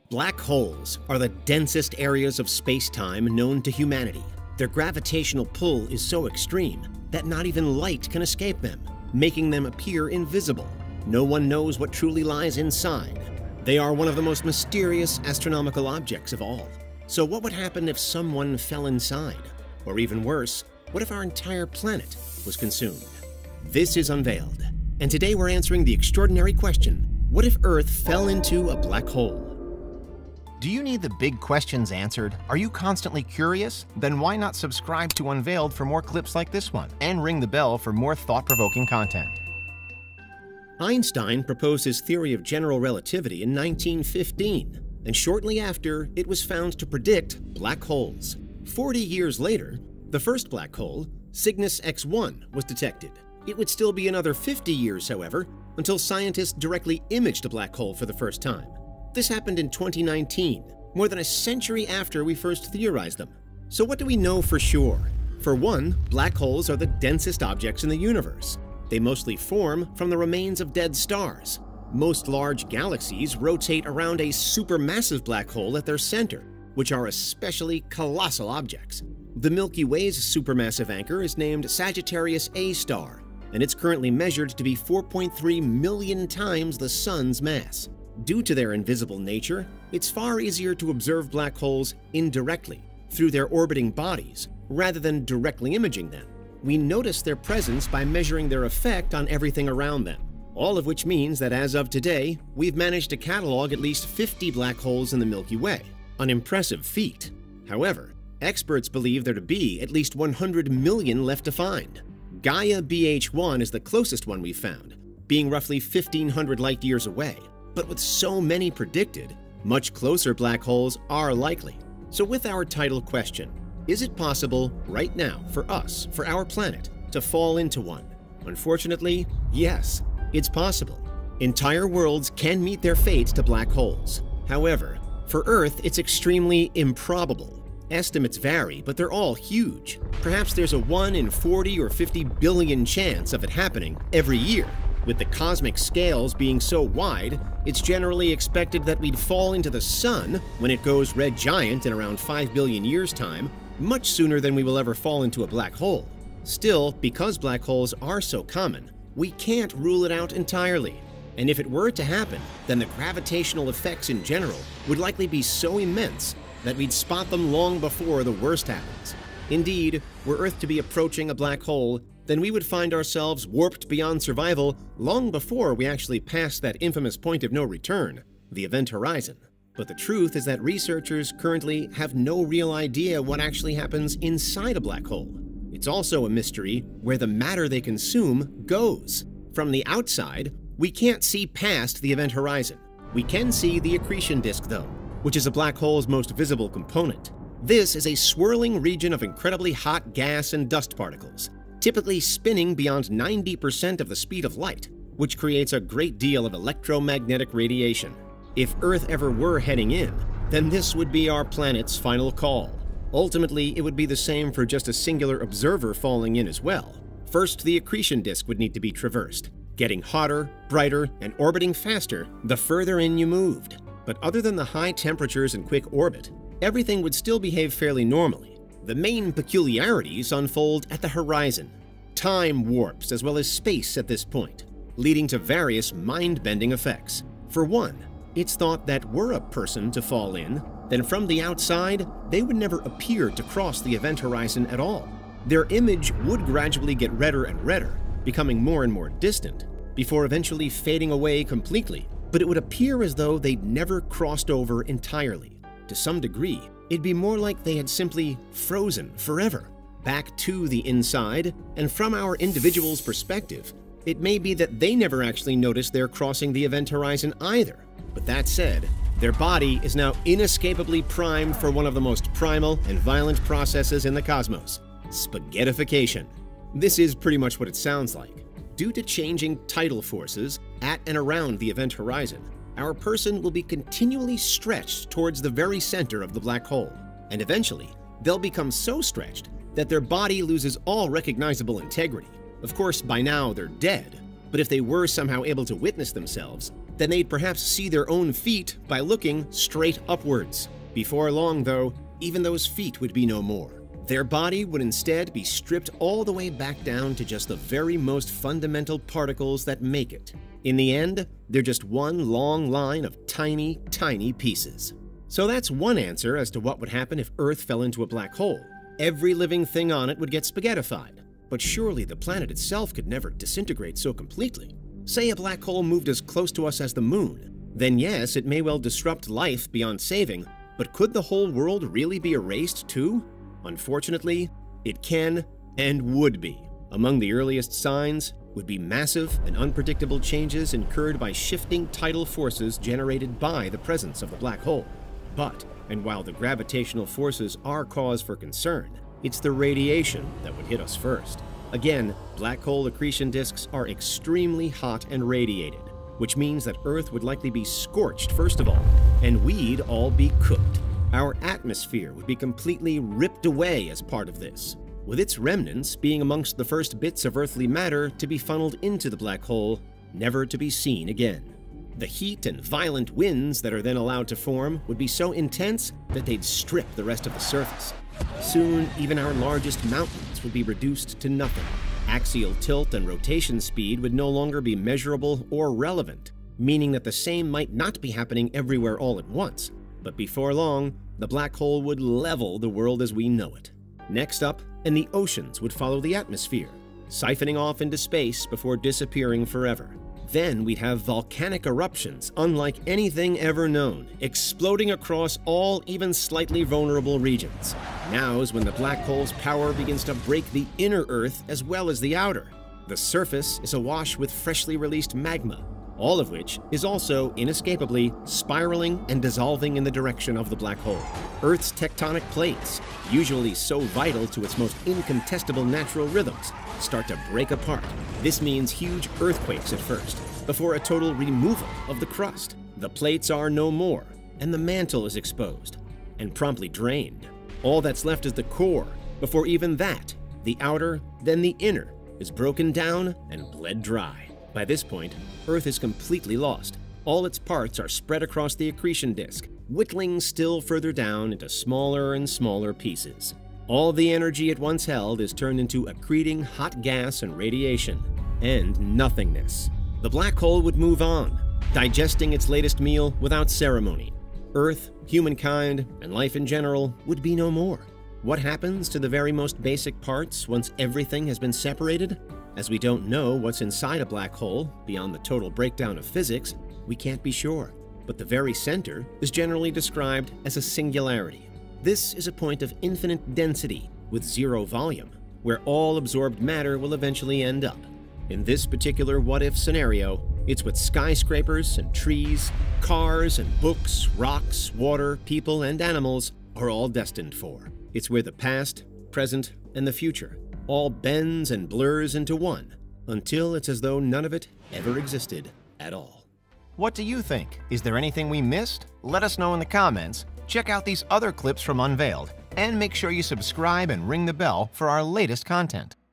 Black holes are the densest areas of space-time known to humanity. Their gravitational pull is so extreme that not even light can escape them, making them appear invisible. No one knows what truly lies inside. They are one of the most mysterious astronomical objects of all. So what would happen if someone fell inside? Or even worse, what if our entire planet was consumed? This is Unveiled, and today we're answering the extraordinary question, what if Earth fell into a black hole? Do you need the big questions answered? Are you constantly curious? Then why not subscribe to Unveiled for more clips like this one, and ring the bell for more thought-provoking content. Einstein proposed his theory of general relativity in 1915, and shortly after, it was found to predict black holes. 40 years later, the first black hole, Cygnus X1, was detected. It would still be another 50 years, however, until scientists directly imaged a black hole for the first time. This happened in 2019, more than a century after we first theorized them. So what do we know for sure? For one, black holes are the densest objects in the universe. They mostly form from the remains of dead stars. Most large galaxies rotate around a supermassive black hole at their center, which are especially colossal objects. The Milky Way's supermassive anchor is named Sagittarius A star, and it's currently measured to be 4.3 million times the Sun's mass. Due to their invisible nature, it's far easier to observe black holes indirectly, through their orbiting bodies, rather than directly imaging them. We notice their presence by measuring their effect on everything around them, all of which means that as of today, we've managed to catalog at least 50 black holes in the Milky Way, an impressive feat. However, experts believe there to be at least 100 million left to find. Gaia BH1 is the closest one we've found, being roughly 1,500 light-years away. But with so many predicted, much closer black holes are likely. So with our title question, is it possible right now for us, for our planet, to fall into one? Unfortunately, yes, it's possible. Entire worlds can meet their fate to black holes. However, for Earth, it's extremely improbable. Estimates vary, but they're all huge. Perhaps there's a 1 in 40 or 50 billion chance of it happening every year. With the cosmic scales being so wide, it's generally expected that we'd fall into the Sun when it goes red giant in around 5 billion years' time, much sooner than we will ever fall into a black hole. Still, because black holes are so common, we can't rule it out entirely. And if it were to happen, then the gravitational effects in general would likely be so immense that we'd spot them long before the worst happens. Indeed, were Earth to be approaching a black hole, then we would find ourselves warped beyond survival long before we actually passed that infamous point of no return, the event horizon. But the truth is that researchers currently have no real idea what actually happens inside a black hole. It's also a mystery where the matter they consume goes. From the outside, we can't see past the event horizon. We can see the accretion disk, though, which is a black hole's most visible component. This is a swirling region of incredibly hot gas and dust particles, typically spinning beyond 90% of the speed of light, which creates a great deal of electromagnetic radiation. If Earth ever were heading in, then this would be our planet's final call. Ultimately, it would be the same for just a singular observer falling in as well. First, the accretion disk would need to be traversed, getting hotter, brighter, and orbiting faster the further in you moved. But other than the high temperatures and quick orbit, everything would still behave fairly normally. The main peculiarities unfold at the horizon. Time warps as well as space at this point, leading to various mind-bending effects. For one, it's thought that were a person to fall in, then from the outside, they would never appear to cross the event horizon at all. Their image would gradually get redder and redder, becoming more and more distant, before eventually fading away completely, but it would appear as though they'd never crossed over entirely. To some degree, it'd be more like they had simply frozen forever, back to the inside, and from our individual's perspective, it may be that they never actually noticed they're crossing the event horizon either. But that said, their body is now inescapably primed for one of the most primal and violent processes in the cosmos, spaghettification. This is pretty much what it sounds like. Due to changing tidal forces at and around the event horizon, our person will be continually stretched towards the very center of the black hole, and eventually, they'll become so stretched that their body loses all recognizable integrity. Of course, by now they're dead, but if they were somehow able to witness themselves, then they'd perhaps see their own feet by looking straight upwards. Before long, though, even those feet would be no more. Their body would instead be stripped all the way back down to just the very most fundamental particles that make it. In the end, they're just one long line of tiny, tiny pieces. So that's one answer as to what would happen if Earth fell into a black hole. Every living thing on it would get spaghettified. But surely the planet itself could never disintegrate so completely. Say a black hole moved as close to us as the moon. Then yes, it may well disrupt life beyond saving, but could the whole world really be erased too? Unfortunately, it can and would be. Among the earliest signs would be massive and unpredictable changes incurred by shifting tidal forces generated by the presence of the black hole. But, and while the gravitational forces are cause for concern, it's the radiation that would hit us first. Again, black hole accretion disks are extremely hot and radiated, which means that Earth would likely be scorched first of all, and we'd all be cooked. Our atmosphere would be completely ripped away as part of this, with its remnants being amongst the first bits of earthly matter to be funneled into the black hole, never to be seen again. The heat and violent winds that are then allowed to form would be so intense that they'd strip the rest of the surface. Soon, even our largest mountains would be reduced to nothing. Axial tilt and rotation speed would no longer be measurable or relevant, meaning that the same might not be happening everywhere all at once. But before long, the black hole would level the world as we know it. Next up, and the oceans would follow the atmosphere, siphoning off into space before disappearing forever. Then we'd have volcanic eruptions unlike anything ever known, exploding across all even slightly vulnerable regions. Now's when the black hole's power begins to break the inner Earth as well as the outer. The surface is awash with freshly released magma, all of which is also inescapably spiraling and dissolving in the direction of the black hole. Earth's tectonic plates, usually so vital to its most incontestable natural rhythms, start to break apart. This means huge earthquakes at first, before a total removal of the crust. The plates are no more, and the mantle is exposed, and promptly drained. All that's left is the core, before even that, the outer, then the inner, is broken down and bled dry. By this point, Earth is completely lost. All its parts are spread across the accretion disk, whittling still further down into smaller and smaller pieces. All the energy it once held is turned into accreting hot gas and radiation, and nothingness. The black hole would move on, digesting its latest meal without ceremony. Earth, humankind, and life in general would be no more. What happens to the very most basic parts once everything has been separated? As we don't know what's inside a black hole beyond the total breakdown of physics, we can't be sure. But the very center is generally described as a singularity. This is a point of infinite density with zero volume, where all absorbed matter will eventually end up. In this particular what-if scenario, it's what skyscrapers and trees, cars and books, rocks, water, people, and animals are all destined for. It's where the past, present, and the future all bends and blurs into one, until it's as though none of it ever existed at all. What do you think? Is there anything we missed? Let us know in the comments. Check out these other clips from Unveiled, and make sure you subscribe and ring the bell for our latest content.